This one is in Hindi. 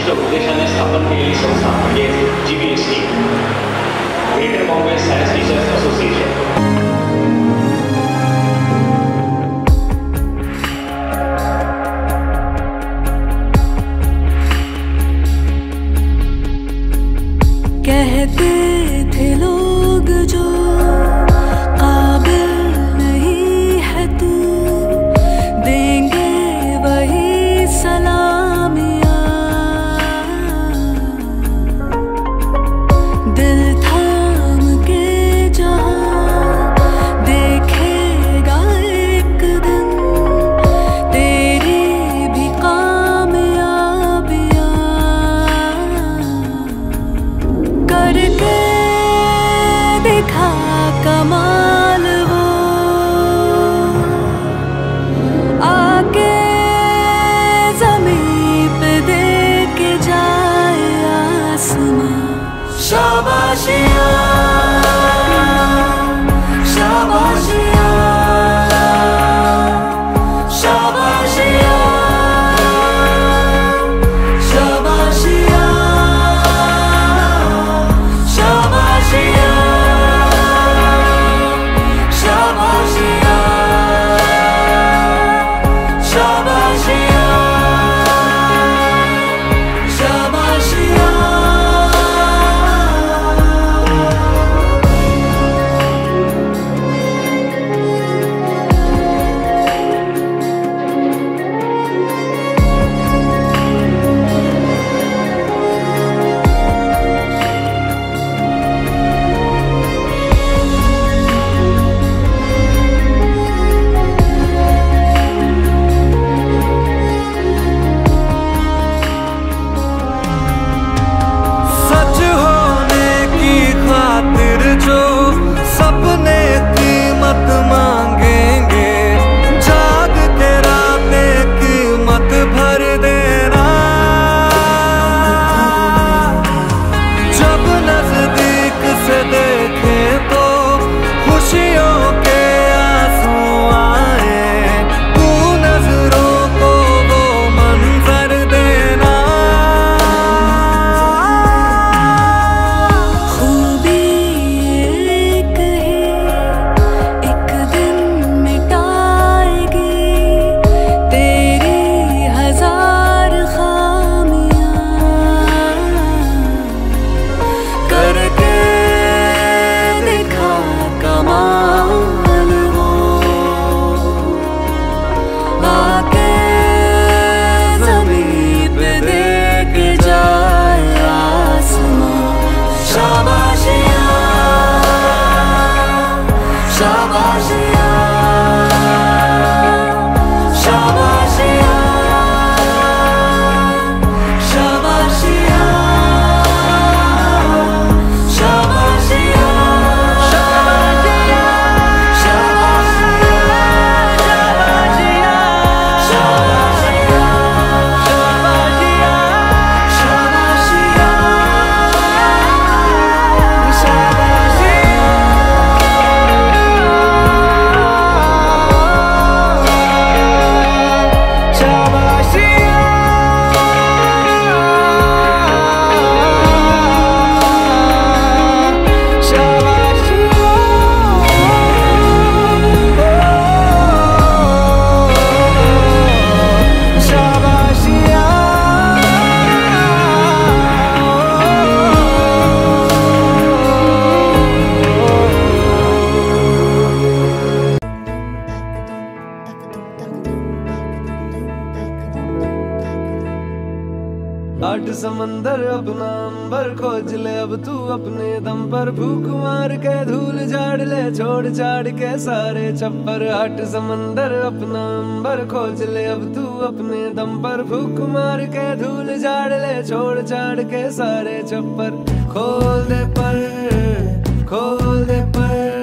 विशिष्ट उद्देशाने स्थापन केलेली संस्था म्हणजे GBST, Greater Bombay Science Teachers Association. कहते थे लोग जो काबिल नहीं है तू, देंगे वही सलामियाँ. दिल थाम के जहाँ देखेगा एक दिन तेरी भी कामयाबियाँ. करके दिखा कमाल वो, आके ज़मीं पे दे के जाए आसमां. शाबाशियाँ शाबाशियाँ शाबाशियाँ शाबाशियाँ शाबाशियाँ शाबाशियाँ शाबाशियाँ शाबाशियाँ. सच होने की खातिर जो सपने कीमत मांगेंगे, जाग के रातें कीमत भर देना. जब नजदीक से देखे तो खुशियों के आंसू आए, तू नजरों को वो मंजर देना. खूबी एक ही एक दिन मिटाएगी तेरी हजार खामियां. करके दिखा कमाल वो, आके ज़मीं पे दे के जाए आसमां. शाबाशियाँ शाबाशियाँ शाबाशियाँ शाबाशियाँ शाबाशियाँ आठ समंदर अपना अंबर खोज ले अब तू अपने दम पर, भूख मार के धूल झाड़ ले छोड़ छाड़ के सारे छप्पर. आठ समंदर अपना अंबर खोज ले अब तू अपने दम पर, भूख मार के धूल झाड़ ले छोड़ छाड़ के सारे छप्पर. खोल दे पर खोल दे पर